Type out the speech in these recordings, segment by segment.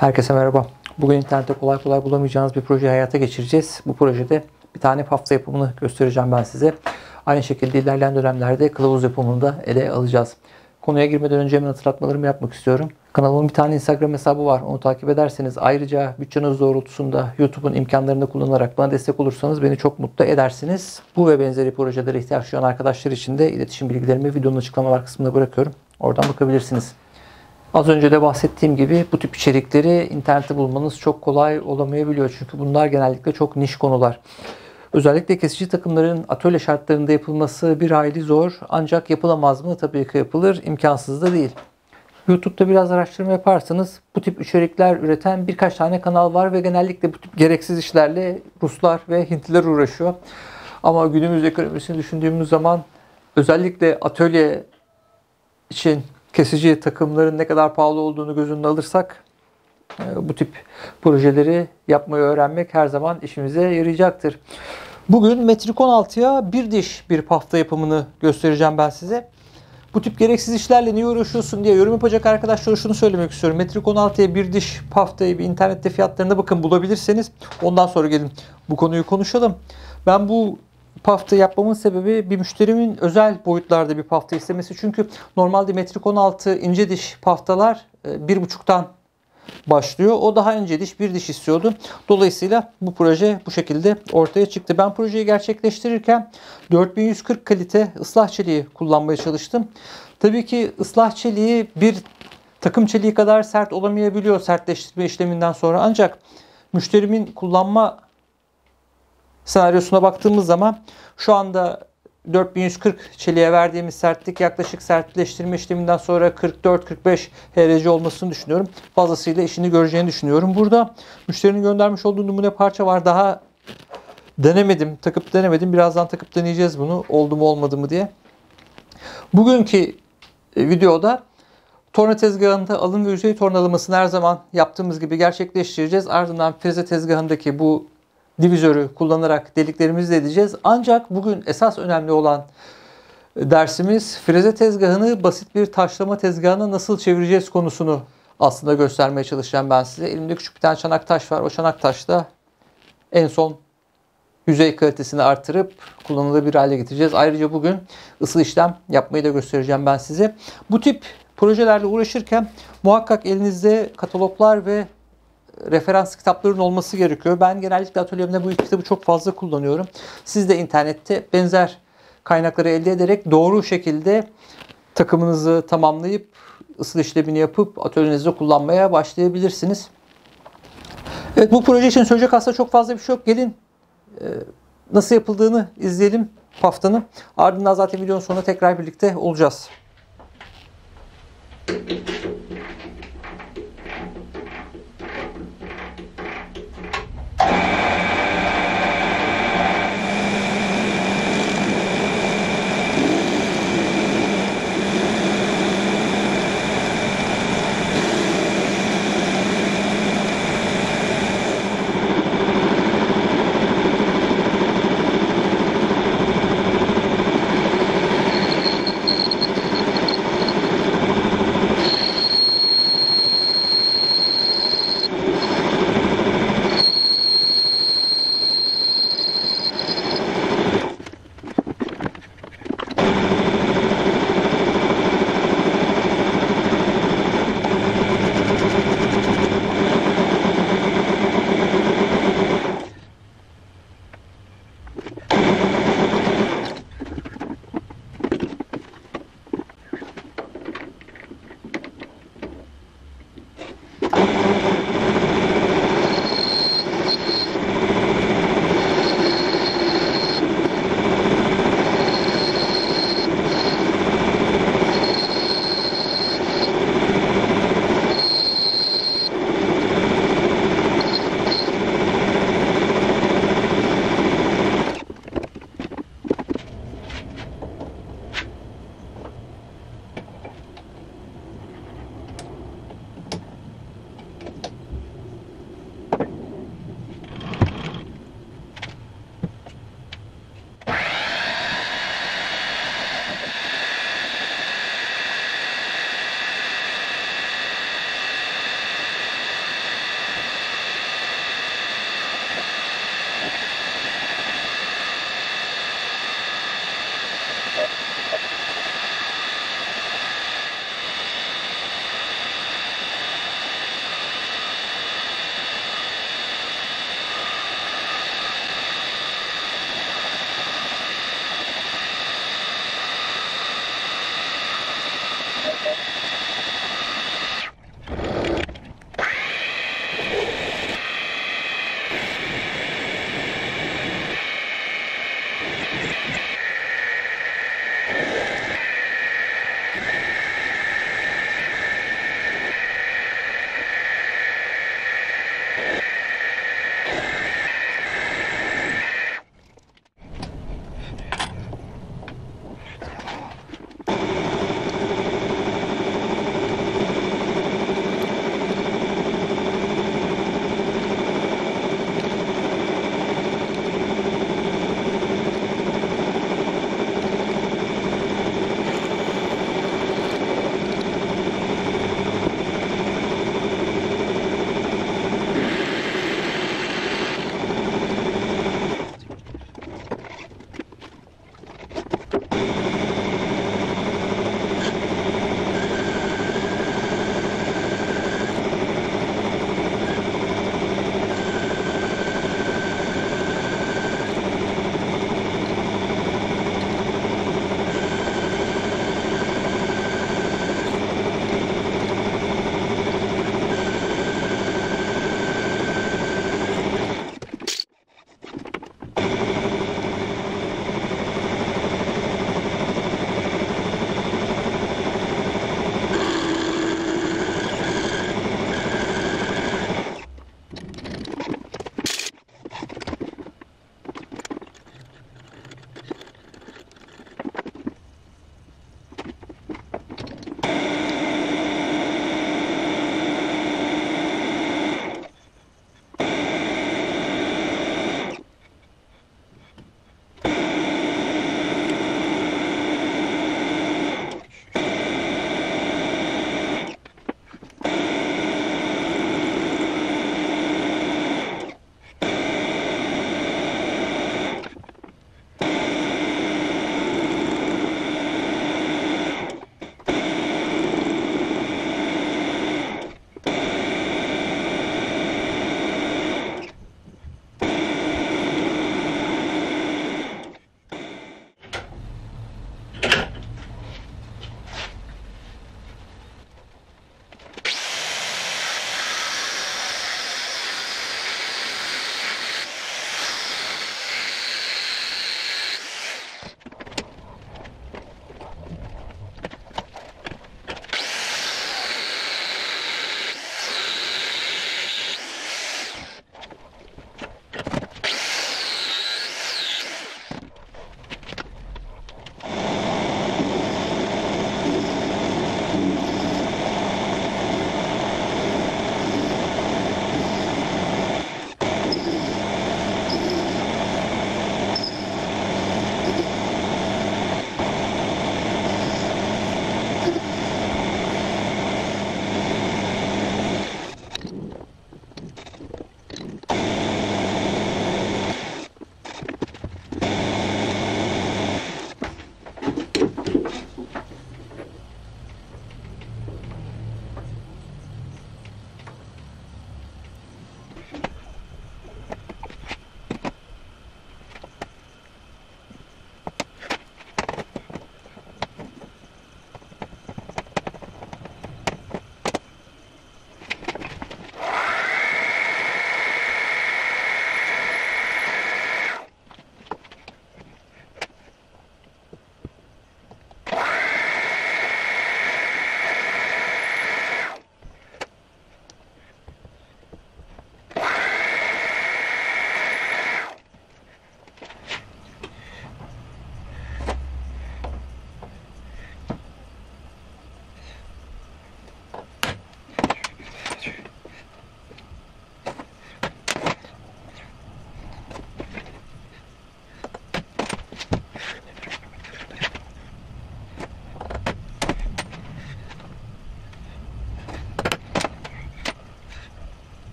Herkese merhaba. Bugün internette kolay kolay bulamayacağınız bir projeyi hayata geçireceğiz. Bu projede bir tane hafta yapımını göstereceğim ben size. Aynı şekilde ilerleyen dönemlerde kılavuz yapımını da ele alacağız. Konuya girmeden önce hemen hatırlatmalarımı yapmak istiyorum. Kanalımın bir tane Instagram hesabı var. Onu takip ederseniz, ayrıca bütçeniz doğrultusunda YouTube'un imkanlarını kullanarak bana destek olursanız beni çok mutlu edersiniz. Bu ve benzeri projelere ihtiyaç duyan arkadaşlar için de iletişim bilgilerimi videonun açıklamalar kısmına bırakıyorum. Oradan bakabilirsiniz. Az önce de bahsettiğim gibi bu tip içerikleri internette bulmanız çok kolay olamayabiliyor. Çünkü bunlar genellikle çok niş konular. Özellikle kesici takımların atölye şartlarında yapılması bir hayli zor. Ancak yapılamaz mı? Tabii ki yapılır. İmkansız da değil. YouTube'da biraz araştırma yaparsanız bu tip içerikler üreten birkaç tane kanal var ve genellikle bu tip gereksiz işlerle Ruslar ve Hintliler uğraşıyor. Ama günümüz ekonomisini düşündüğümüz zaman özellikle atölye için kesici takımların ne kadar pahalı olduğunu göz önüne alırsak bu tip projeleri yapmayı öğrenmek her zaman işimize yarayacaktır. Bugün metrik 16'ya bir diş bir pafta yapımını göstereceğim ben size. Bu tip gereksiz işlerle niye uğraşıyorsun diye yorum yapacak arkadaşlara şunu söylemek istiyorum. Metrik 16'ya bir diş paftayı bir internette fiyatlarına bakın, bulabilirseniz ondan sonra gelin bu konuyu konuşalım. Ben bu pafta yapmamın sebebi bir müşterimin özel boyutlarda bir pafta istemesi. Çünkü normalde metrik 16 ince diş paftalar 1,5'tan başlıyor. O daha ince diş bir diş istiyordu. Dolayısıyla bu proje bu şekilde ortaya çıktı. Ben projeyi gerçekleştirirken 4140 kalite ıslah çeliği kullanmaya çalıştım. Tabii ki ıslah çeliği bir takım çeliği kadar sert olamayabiliyor sertleştirme işleminden sonra. Ancak müşterimin kullanma senaryosuna baktığımız zaman şu anda 4140 çeliğe verdiğimiz sertlik yaklaşık sertleştirme işleminden sonra 44-45 HRC olmasını düşünüyorum. Fazlasıyla işini göreceğini düşünüyorum. Burada müşterinin göndermiş olduğu numune parça var. Daha denemedim, takıp denemedim. Birazdan takıp deneyeceğiz bunu. Oldu mu olmadı mı diye. Bugünkü videoda torna tezgahında alım ve yüzey tornalamasını her zaman yaptığımız gibi gerçekleştireceğiz. Ardından freze tezgahındaki bu divizörü kullanarak deliklerimizi de edeceğiz. Ancak bugün esas önemli olan dersimiz freze tezgahını basit bir taşlama tezgahına nasıl çevireceğiz konusunu aslında göstermeye çalışacağım ben size. Elimde küçük bir tane çanak taş var. O çanak taşla en son yüzey kalitesini artırıp kullanılabilir hale getireceğiz. Ayrıca bugün ısı işlem yapmayı da göstereceğim ben size. Bu tip projelerle uğraşırken muhakkak elinizde kataloglar ve referans kitapların olması gerekiyor. Ben genellikle atölyemde bu kitabı çok fazla kullanıyorum. Siz de internette benzer kaynakları elde ederek doğru şekilde takımınızı tamamlayıp ısıl işlemini yapıp atölyenizde kullanmaya başlayabilirsiniz. Evet, bu proje için söyleyecek aslında çok fazla bir şey yok. Gelin nasıl yapıldığını izleyelim paftanın. Ardından zaten videonun sonunda tekrar birlikte olacağız.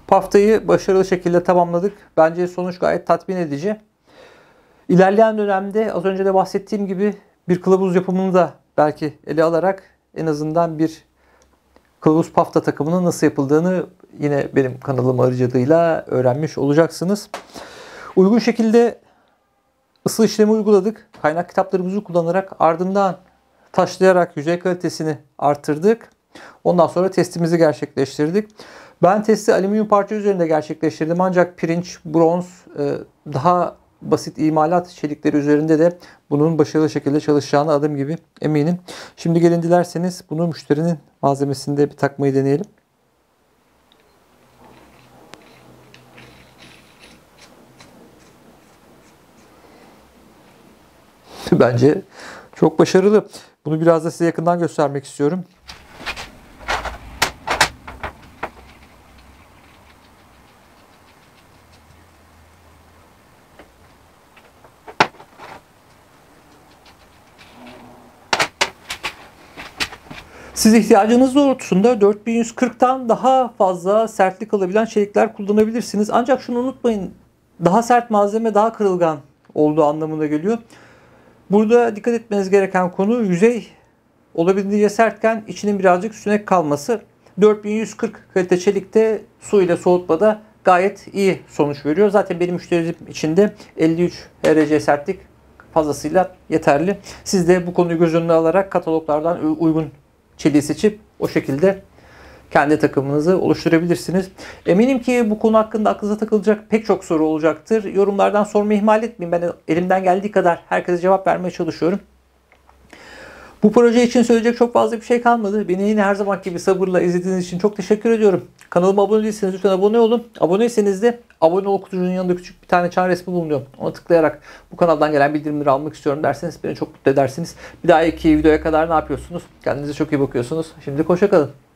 Haftayı başarılı şekilde tamamladık. Bence sonuç gayet tatmin edici. İlerleyen dönemde az önce de bahsettiğim gibi bir kılavuz yapımını da belki ele alarak en azından bir kılavuz pafta takımının nasıl yapıldığını yine benim kanalım aracılığıyla öğrenmiş olacaksınız. Uygun şekilde ısı işlemi uyguladık. Kaynak kitaplarımızı kullanarak ardından taşlayarak yüzey kalitesini artırdık. Ondan sonra testimizi gerçekleştirdik. Ben testi alüminyum parça üzerinde gerçekleştirdim. Ancak pirinç, bronz, daha basit imalat çelikleri üzerinde de bunun başarılı şekilde çalışacağına adım gibi eminim. Şimdi gelin dilerseniz bunu müşterinin malzemesinde bir takmayı deneyelim. Bence çok başarılı. Bunu biraz da size yakından göstermek istiyorum. Siz ihtiyacınız doğrultusunda 4140'tan daha fazla sertlik alabilen çelikler kullanabilirsiniz. Ancak şunu unutmayın, daha sert malzeme daha kırılgan olduğu anlamına geliyor. Burada dikkat etmeniz gereken konu yüzey olabildiğince sertken içinin birazcık sünek kalması. 4140 kalite çelikte su ile soğutmada gayet iyi sonuç veriyor. Zaten benim müşterim için de 53 derece sertlik fazlasıyla yeterli. Siz de bu konuyu göz önüne alarak kataloglardan uygun çeliği seçip o şekilde kendi takımınızı oluşturabilirsiniz. Eminim ki bu konu hakkında aklınıza takılacak pek çok soru olacaktır. Yorumlardan sormayı ihmal etmeyin. Ben elimden geldiği kadar herkese cevap vermeye çalışıyorum. Bu proje için söyleyecek çok fazla bir şey kalmadı. Beni yine her zaman gibi sabırla izlediğiniz için çok teşekkür ediyorum. Kanalıma abone değilseniz lütfen abone olun. Aboneyseniz de abone ol kutucuğunun yanında küçük bir tane çan resmi bulunuyor. Ona tıklayarak bu kanaldan gelen bildirimleri almak istiyorum derseniz beni çok mutlu edersiniz. Bir dahaki videoya kadar ne yapıyorsunuz? Kendinize çok iyi bakıyorsunuz. Şimdilik hoşça kalın.